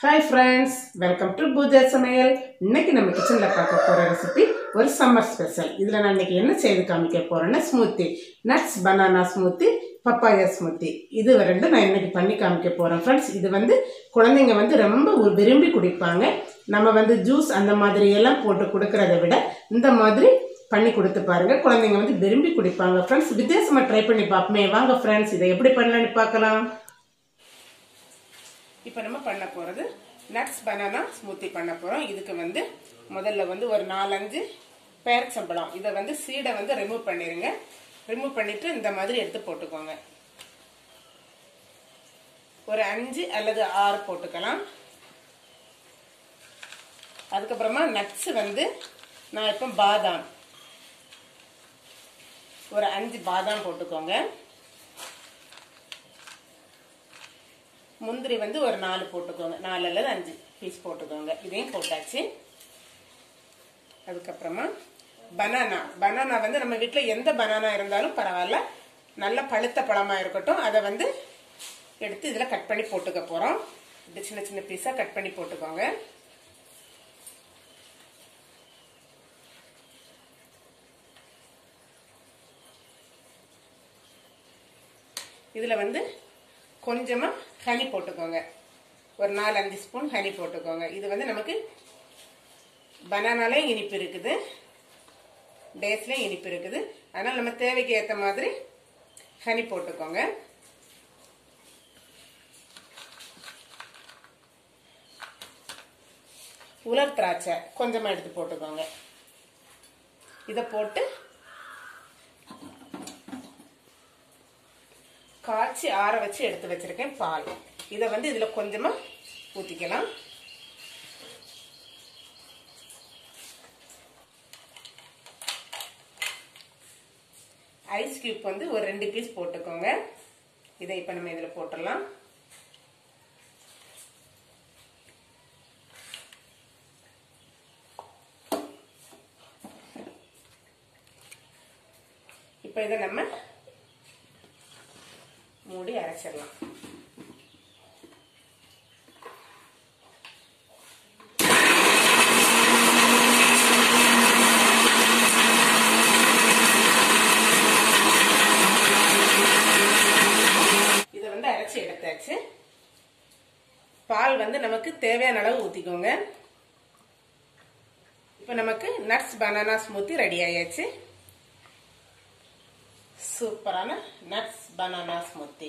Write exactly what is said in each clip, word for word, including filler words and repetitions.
Hi friends, welcome to Pooja Samayal. இன்னைக்கு நம்ம கிச்சன்ல பார்க்க போற ரெசிபி ஒரு சம்மர் ஸ்பெஷல். இதுல நான் இன்னைக்கு என்ன செய்து காமிக்க போறேன்னா smoothie, nuts banana smoothie, papaya smoothie. இது ரெண்டு நான் இன்னைக்கு பண்ணி காமிக்க போறேன் फ्रेंड्स. இது வந்து குழந்தைங்க வந்து ரொம்ப விரும்பி குடிப்பாங்க. நம்ம வந்து ஜூஸ் அந்த மாதிரி எல்லாம் போட்டு கொடுக்கறதை விட இந்த மாதிரி பண்ணி கொடுத்து பாருங்க. குழந்தைங்க வந்து விரும்பி குடிப்பாங்க फ्रेंड्स. வித்தியாசமா ட்ரை பண்ணி பாப்போமே வாங்க फ्रेंड्स. இதை எப்படி பண்ணலாம்னு பார்க்கலாம். இப்போ நம்ம பண்ண போறது நட்ஸ் பனானா ஸ்மூத்தி பண்ண போறோம். இதுக்கு வந்து முதல்ல வந்து ஒரு நாலஞ்சு பேரிச்சம்பழம், இதை வந்து சீடை வந்து ரிமூவ் பண்ணிருங்க. ரிமூவ் பண்ணிட்டு இந்த மாதிரி எடுத்து போட்டுக்கோங்க. ஒரு அஞ்சு அல்லது ஆறு போட்டுக்கலாம். அதுக்கப்புறமா நட்ஸ் வந்து நான் இப்போ பாதாம் ஒரு அஞ்சு பாதாம் போட்டுக்கோங்க. முந்திரி வந்து ஒரு நாலு போட்டுக்கோங்க, நாலு அல்லது அஞ்சு பீஸ் போட்டுக்கோங்க. இதையும் போட்டாச்சு. அதுக்கப்புறமா பனானா பனானா வந்து நம்ம வீட்டில் எந்த பனானா இருந்தாலும் பரவாயில்ல, நல்ல பழுத்த பழமா இருக்கட்டும். அதை வந்து எடுத்து இதில் கட் பண்ணி போட்டுக்க போறோம். இப்படி சின்ன சின்ன பீஸா கட் பண்ணி போட்டுக்கோங்க. இதுல வந்து கொஞ்சமா ஹனி போட்டுக்கோங்க. ஒரு நாலு அஞ்சு ஸ்பூன் ஹனி போட்டுக்கோங்க. இது வந்து நமக்கு பனானாலையும் இனிப்பு இருக்குது, டேட்ஸ்லயும் இனிப்பு இருக்குது. அதனால நம்ம தேவைக்கு ஏற்ற மாதிரி ஹனி போட்டுக்கோங்க. உலர் திராட்சை கொஞ்சமா எடுத்து போட்டுக்கோங்க. இதை போட்டு காய்ச்சி ஆற வச்சு எடுத்து வச்சிருக்கேன் பால். இதை வந்து இதுல கொஞ்சமா ஊத்திக்கலாம். ஐஸ் கியூப் வந்து ஒரு ரெண்டு பீஸ் போட்டுக்கோங்க. இதை இப்ப நம்ம இதுல போட்டுடலாம். இப்ப இதை நம்ம மூடி அரைச்சிடலாம். இதை வந்து அரைச்சி எடுத்தாச்சு. பால் வந்து நமக்கு தேவையான அளவு ஊத்திக்கோங்க. இப்ப நமக்கு நட்ஸ் பனானா ஸ்மூத்தி ரெடி ஆயாச்சு. சூப்பரான நட்ஸ் பனானா ஸ்மூத்தி.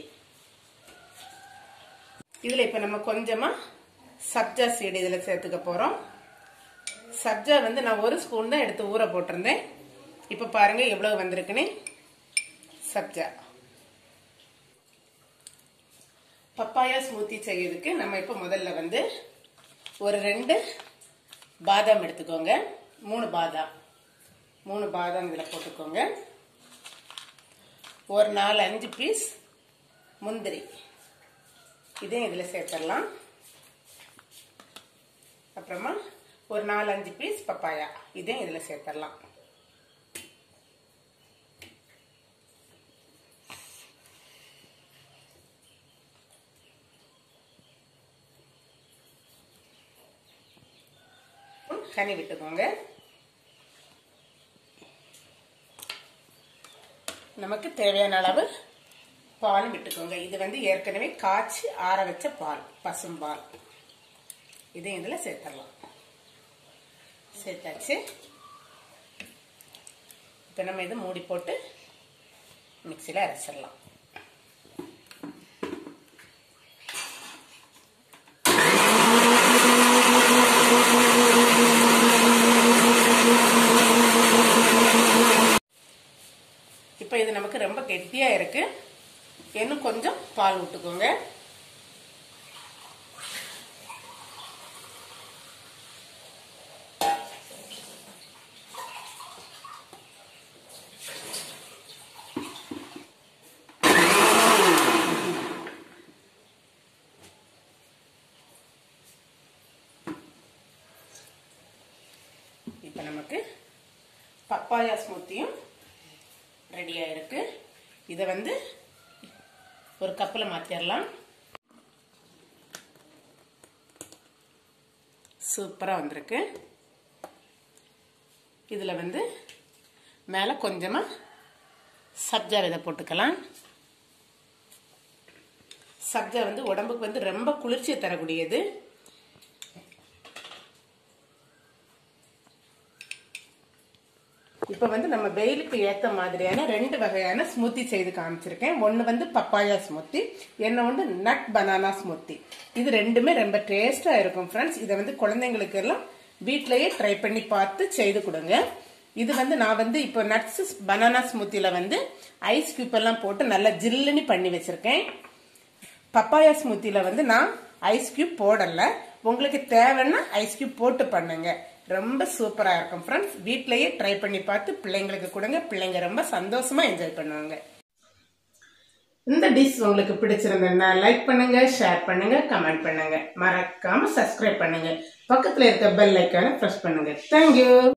இதுல இப்ப நம்ம கொஞ்சமா சப்ஜா சீடு இதுல சேர்த்துக்க போறோம். சப்ஜா வந்து நான் ஒரு ஸ்பூன் தான் எடுத்து ஊற போட்டிருந்தேன். இப்ப பாருங்க எவ்வளவு வந்திருக்குன்னு. சப்ஜா பப்பாயா ஸ்மூத்தி செய்யறதுக்கு நம்ம இப்ப முதல்ல வந்து ஒரு ரெண்டு பாதாம் எடுத்துக்கோங்க. மூணு பாதாம் மூணு பாதாம் இதுல போட்டுக்கோங்க. ஒரு நாலு அஞ்சு பீஸ் முந்திரி இதையும் இதுல சேர்த்துடலாம். அப்புறமா ஒரு நாலு அஞ்சு பீஸ் பப்பாயா இதையும் இதுல சேர்த்துடலாம். ஹனி விட்டுக்கோங்க. நமக்கு தேவையான அளவு பால் விட்டுக்கோங்க. இது வந்து ஏற்கனவே காய்ச்சி ஆற வச்ச பால், பசும்பால். இதையும் இதுல சேர்த்துடலாம். சேர்த்தாச்சு. இப்ப நம்ம இதை மூடி போட்டு மிக்சியில அரைச்சிடலாம். இப்ப இது நமக்கு ரொம்ப கெட்டியா இருக்கு. இன்னும் கொஞ்சம் பால் விட்டுக்கோங்க. இப்ப நமக்கு பப்பாயா ஸ்மூத்தியும் ரெடியா இருக்கு. இதை வந்து ஒரு கப்பில் மாற்றிடலாம். சூப்பராக வந்திருக்கு. இதில் வந்து மேலே கொஞ்சமாக சப்ஜா விதை போட்டுக்கலாம். சப்ஜா வந்து உடம்புக்கு வந்து ரொம்ப குளிர்ச்சியை தரக்கூடியது. இப்போ வந்து நம்ம வெயிலுக்கு ஏற்ற மாதிரியான ரெண்டு வகையான ஸ்மூத்தி செய்து காமிச்சிருக்கேன். ஒன்று வந்து பப்பாயா ஸ்மூத்தி, என்ன வந்து நட் பனானா ஸ்மூத்தி. இது ரெண்டுமே ரொம்ப டேஸ்டாக இருக்கும் ஃப்ரெண்ட்ஸ். இதை வந்து குழந்தைங்களுக்கு எல்லாம் வீட்டிலேயே ட்ரை பண்ணி பார்த்து செய்து கொடுங்க. இது வந்து நான் வந்து இப்போ நட்ஸ் பனானா ஸ்மூத்தியில் வந்து ஐஸ் கியூப் எல்லாம் போட்டு நல்லா ஜில்லுன்னு பண்ணி வச்சிருக்கேன். பப்பாயா ஸ்மூத்தியில் வந்து நான் ஐஸ் கியூப் போடலை. உங்களுக்கு தேவைன்னா ஐஸ் கியூப் போட்டு பண்ணுங்க. ரொம்ப சூப்பராக இருக்கும் ஃப்ரெண்ட்ஸ். வீட்டிலேயே ட்ரை பண்ணி பார்த்து பிள்ளைங்களுக்கு கொடுங்க. பிள்ளைங்க ரொம்ப சந்தோஷமா என்ஜாய் பண்ணுவாங்க. இந்த டிஷ் உங்களுக்கு பிடிச்சிருந்ததுன்னா லைக் பண்ணுங்க, ஷேர் பண்ணுங்க, கமெண்ட் பண்ணுங்க. மறக்காம சப்ஸ்கிரைப் பண்ணுங்க. பக்கத்தில் இருக்க பெல் ஐக்கானை ப்ரெஸ் பண்ணுங்க. தேங்க்யூ.